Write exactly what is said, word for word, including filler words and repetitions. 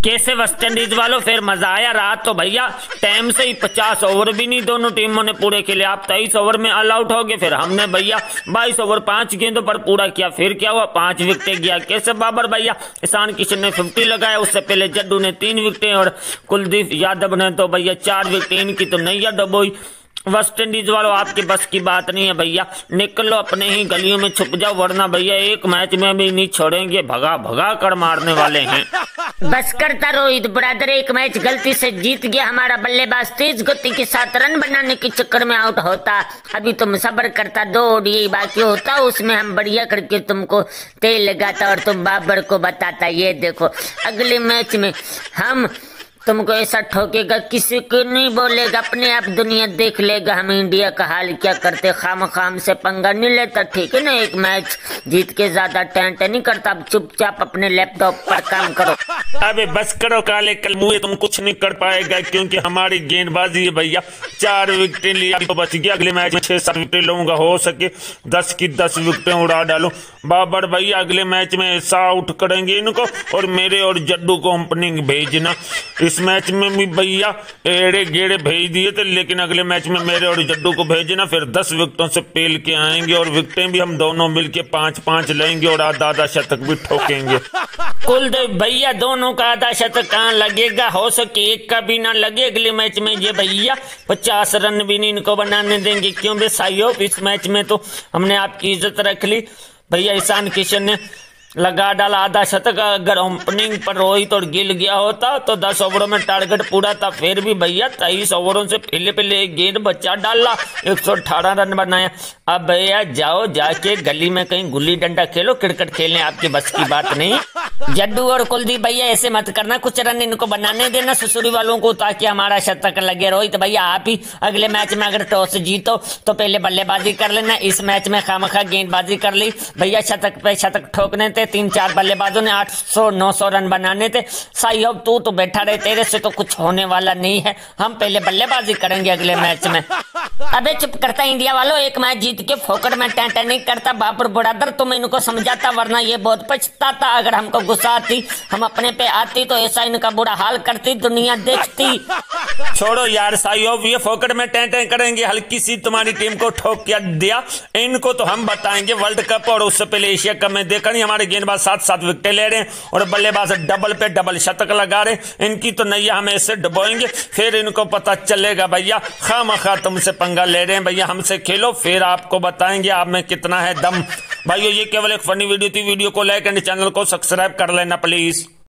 कैसे West Indies वालों फिर मजा आया। रात तो भैया टाइम से ही पचास ओवर भी नहीं दोनों टीमों ने पूरे खेले। आप तेईस ओवर में ऑल आउट हो गए, फिर हमने भैया बाईस ओवर पांच गेंदों पर पूरा किया। फिर क्या हुआ, पांच विकेटें गया। कैसे बाबर भैया ईशान किशन ने फिफ्टी लगाया, उससे पहले जड्डू ने तीन विकेटें और कुलदीप यादव ने तो भैया चार विकेटें। इनकी तो नैया डबोई। वेस्ट इंडीज वालों आपके बस की बात नहीं है भैया, निकलो अपने ही गलियों में छुप जाओ, वरना भैया एक मैच में भी नहीं छोड़ेंगे, भगा भगा कर मारने वाले हैं। बस करता रोहित ब्रदर, एक मैच गलती से जीत गया। हमारा बल्लेबाज तेज गति के साथ रन बनाने के चक्कर में आउट होता। अभी तुम सब्र करता, दो ओडीआई बाकी होता, उसमें हम बढ़िया करके तुमको तेल लगाता और तुम बाबर को बताता ये देखो अगले मैच में हम तुमको ऐसा ठोकेगा किसी को नहीं बोलेगा, अपने आप दुनिया देख लेगा हम इंडिया का हाल क्या करते। खाम खाम से पंगा नहीं लेता, ठीक है ना, एक मैच जीत के ज्यादा टेंट नहीं करता। अब चुपचाप अपने लैपटॉप पर काम करो। अबे बस करो काले कल मुँह, तुम कुछ नहीं कर पाएगा क्योंकि हमारी गेंदबाजी है भैया। चार विकेटें लिया तो बच गया, अगले मैच में छह सात विकेटें लूंगा, हो सके दस की दस विकेटें उड़ा डालू। बाबर भैया अगले मैच में ऐसा आउट करेंगे इनको, और मेरे और जड्डू को ओपनिंग भेजना। इस मैच में भी भैया एड़े गेड़े भेज दिए थे, लेकिन अगले मैच में मेरे और जड्डू को भेजना, फिर दस विकेटों से पेल के आएंगे और विकेटें भी हम दोनों मिलके पांच पांच लेंगे और आधा आधा शतक भी ठोकेंगे। कुलदीप भैया दोनों का आधा शतक कहाँ लगेगा, हो सके एक का भी ना लगे। अगले मैच में ये भैया पचास रन भी नहीं इनको बनाने देंगे, क्यों बे साइयोप। इस मैच में तो हमने आपकी इज्जत रख ली भैया। ईशान किशन ने लगा डाला आधा शतक, अगर ओपनिंग पर रोहित और गिल गया होता तो दस ओवरों में टारगेट पूरा था। फिर भी भैया तेईस ओवरों से पहले पहले एक गेंद बच्चा डाला, एक सौ अठारह रन बनाया। अब भैया जाओ जाके गली में कहीं गुल्ली डंडा खेलो, क्रिकेट खेलने आपकी बस की बात नहीं। जड्डू और कुलदीप भैया ऐसे मत करना, कुछ रन इनको बनाने देना ससुरी वालों को, ताकि हमारा शतक लगे। रोहित भैया आप ही अगले मैच में अगर टॉस जीतो तो पहले बल्लेबाजी कर लेना। इस मैच में खामखा गेंदबाजी कर ली भैया, शतक पे शतक ठोकने थे। तीन चार बल्लेबाजों ने आठ सौ नौ सौ रन बनाने थे। साइयोब तू तो बैठा रहे, तेरे से तो कुछ होने वाला नहीं है। हम पहले बल्लेबाजी करेंगे अगले मैच में। अबे चुप करता इंडिया वालों, एक मैच जीत के फोकट में टेंट नहीं करता। बाबर बुरादर तुम इनको समझाता, वरना ये बहुत पछताता। अगर हमको गुस्सा आती, हम अपने पे आती तो ऐसा इनका बुरा हाल करती, दुनिया देखती। छोड़ो यार साइयोब, ये फोकट में टेंटे करेंगे। हल्की सी तुम्हारी टीम को ठोक क्या दिया, इनको तो हम बताएंगे वर्ल्ड कप और उससे पहले एशिया कप में देखा नहीं। हमारे गेंदबाज सात सात विकेटें ले रहे हैं और बल्लेबाज डबल पे डबल शतक लगा रहे हैं। इनकी तो नैया हमें ऐसे डबोएंगे, फिर इनको पता चलेगा भैया खामखा तुमसे पंगा ले रहे हैं। भैया हमसे खेलो, फिर आपको बताएंगे आप में कितना है दम। भाइयों ये केवल एक फनी वीडियो थी, वीडियो को लाइक एंड चैनल को सब्सक्राइब कर लेना प्लीज।